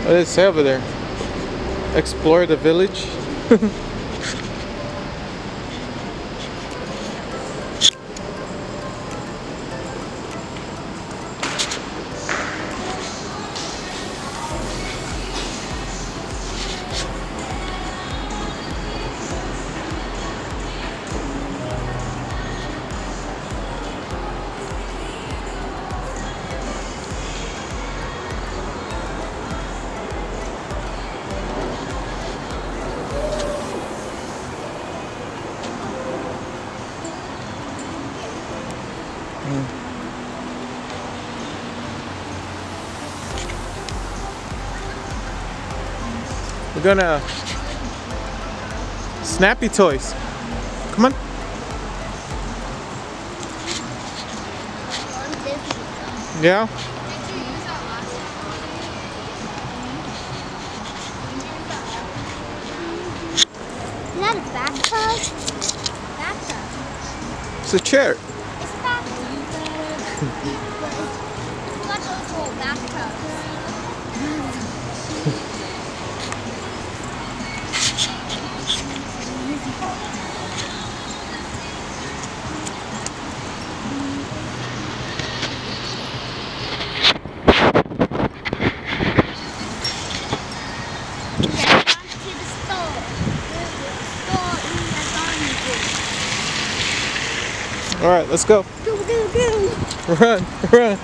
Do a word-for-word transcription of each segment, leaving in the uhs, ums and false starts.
What does it say over there? Explore the village. We're gonna Snappy Toys. Come on. Yeah. Is that a bathtub? Bathtub. It's a chair. It's a bathtub. What those little bathtubs? All right, let's go. Go, go, go. Run, run.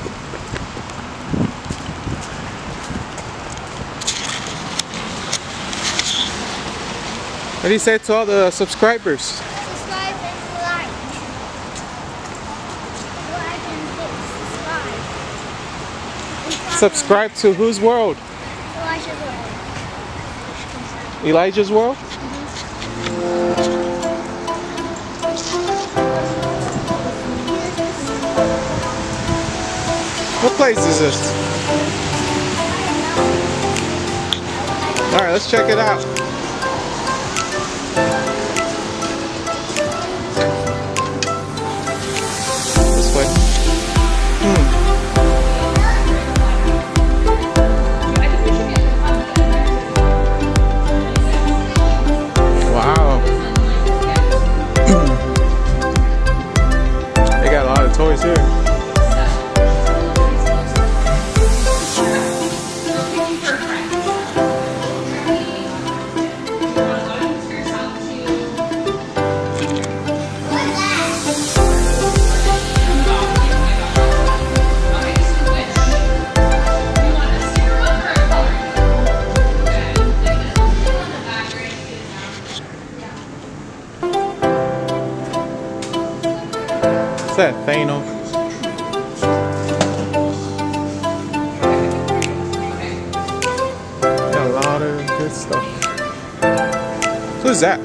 What do you say to all the subscribers? Subscribe and like. Like and hit subscribe. Subscribe to whose world? Elijah's World. Elijah's World? What place is this? Alright, let's check it out. This way. Hmm. Wow. They got a lot of toys here. What's that, Thanos? Got a lot of good stuff. Who's that?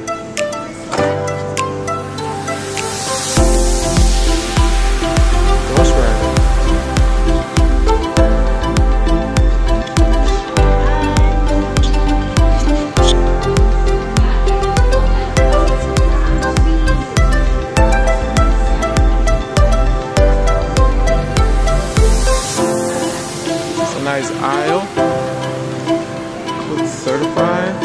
Ghost Rider. Nice aisle with certified.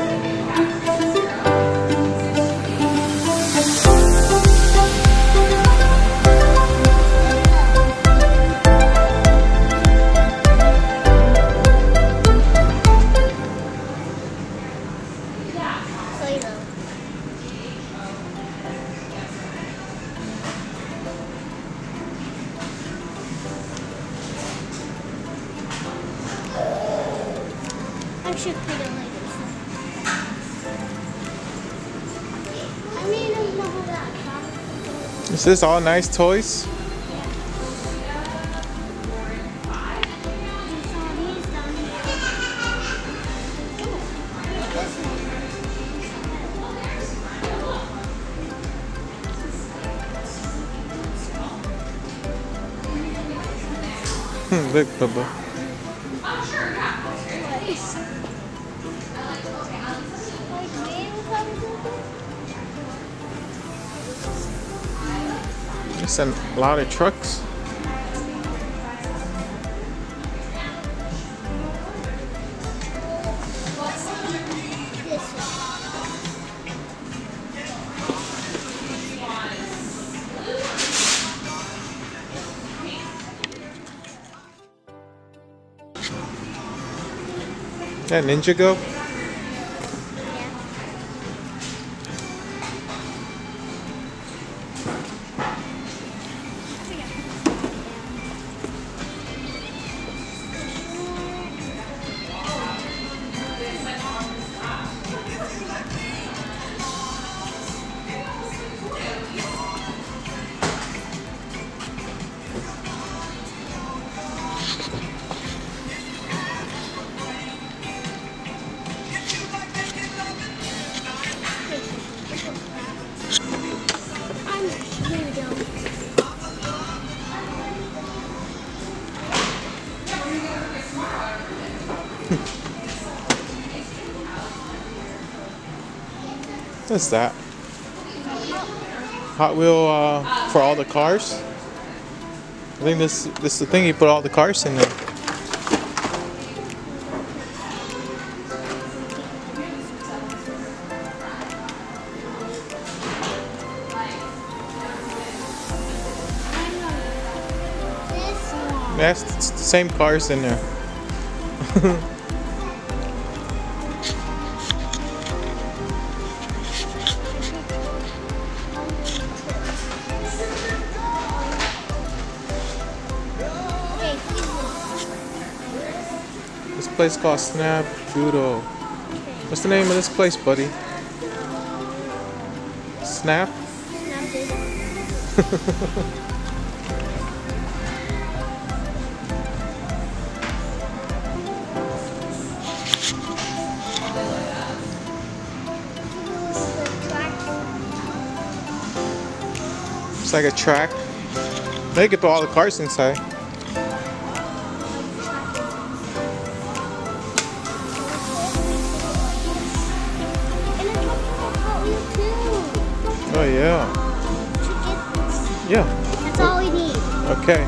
I should put it like this. I mean, I know that. Is this all nice toys? Hmm, look, Bubba. There's a lot of trucks. Yeah, Ninjago. Yeah. I'm here we go. What's that? Hot Wheel uh, for all the cars. I think this this is the thing you put all the cars in there. This one. That's it's the same cars in there. Okay, please. This place called Snap Doodle. Okay. What's the name of this place, buddy? Snap? Snap this. It's like a track. They could put all the cars inside. Oh yeah. Yeah. That's all we need. Okay.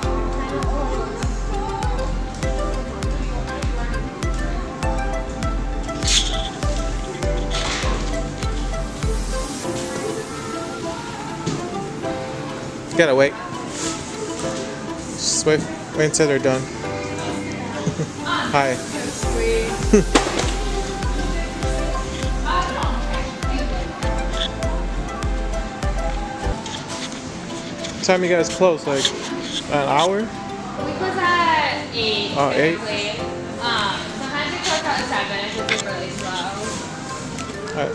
You gotta wait. Just wait, wait until they're done. Hi. What time you guys close? Like an hour? We close at eight. Oh, eight? typically. Um, sometimes we close at seven if it's really slow. Alright.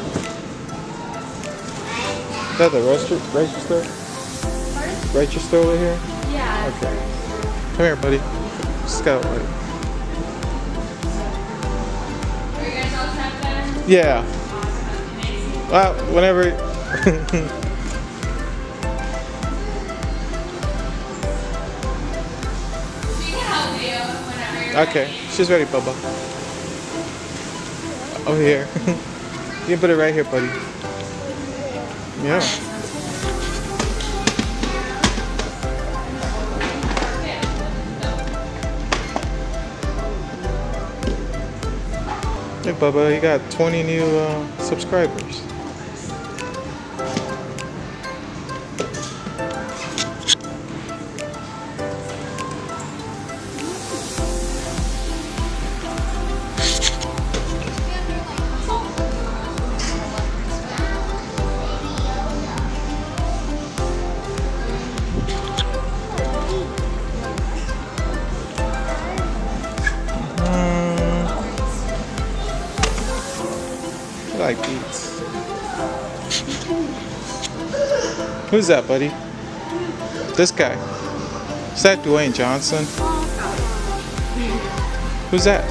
Is that the register? Register? Pardon? Register over here? Yeah. Okay. Come here, buddy. Just gotta wait. Are you guys all set then? Yeah. Awesome. Can I see? Well, whenever. She can help you whenever you're Okay, ready. she's ready, Bubba. Over here. You can put it right here, buddy. Yeah. Hey, Bubba, you got twenty new uh, subscribers. Mm. I like beats. Who's that, buddy? This guy. Is that Dwayne Johnson? Who's that?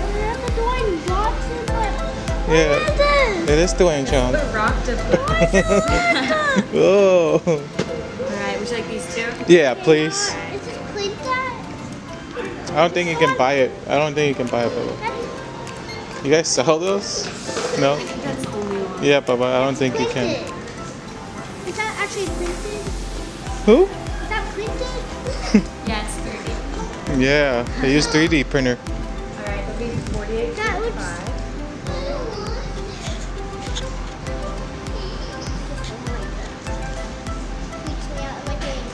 Yeah, it is Dwayne Johnson. The rock device. Oh. Alright, would you like these two? Yeah, please. Is it Clinton? I don't think you can buy it. I don't think you can buy it, Bubba. You guys sell those? No? That's the only one. Yeah, Bubba, I don't think you can. Is that actually printed? Who? Is that printed? Yeah, it's thirty. Yeah, they use three D printer. Alright, they'll be forty-eight. That looks. twenty-five. Freaks me out. I'm like getting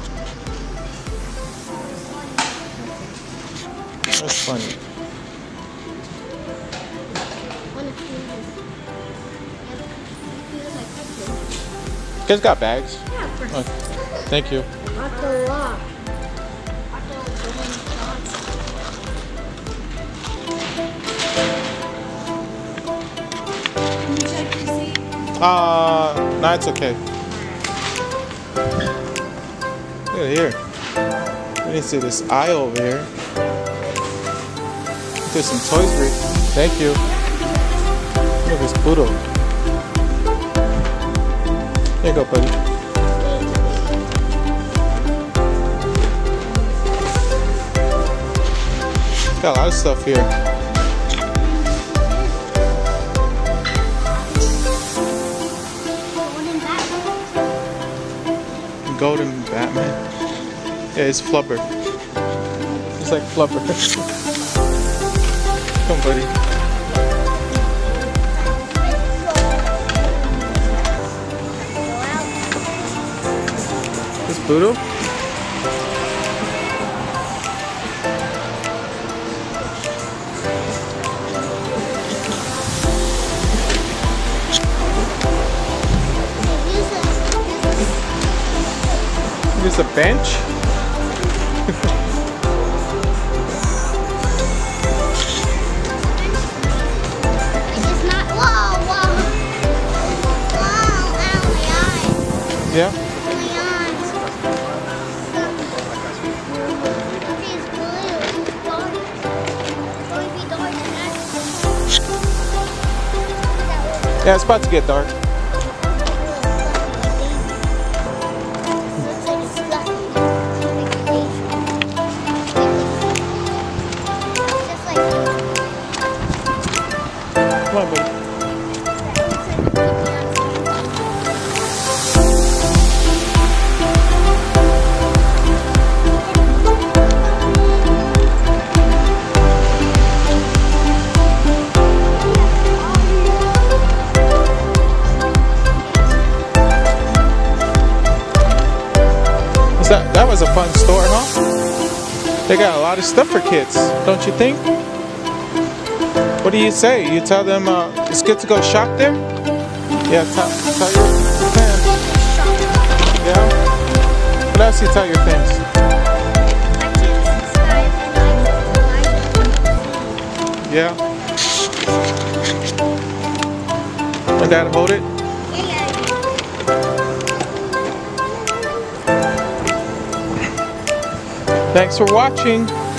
now. That's funny. You guys got bags? Yeah, of course. Oh, thank you. That's a lot. Can you check receipt? Uh, no, it's okay. Look at here. Let me see this aisle over here. There's some toys for you. Thank you. Look at this poodle. Here you go, buddy. Got a lot of stuff here. Golden Batman. Yeah, it's Flubber. It's like Flubber. Come, buddy. This Poodle? There's a bench. It's not. Whoa, whoa. Whoa, ow, my eyes. Yeah. My eyes. It's blue. Dark. It's going to be dark next. Yeah, it's about to get dark. Come on, buddy. Is that, that was a fun store, huh? They got a lot of stuff for kids, don't you think? What do you say? You tell them uh, it's good to go shop there? Yeah, tell, tell your fans. Yeah? What else you tell your fans? Yeah? My dad hold it? Thanks for watching.